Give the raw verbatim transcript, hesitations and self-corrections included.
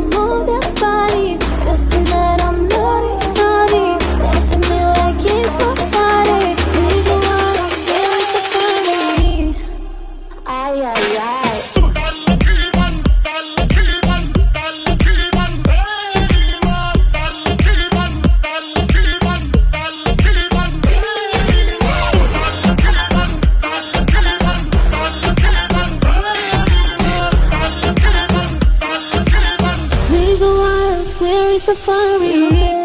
move that body. Cause tonight I'm naughty, naughty. Dance to me like it's my body. We go out on very safari. Ay, ay, ay. Safari.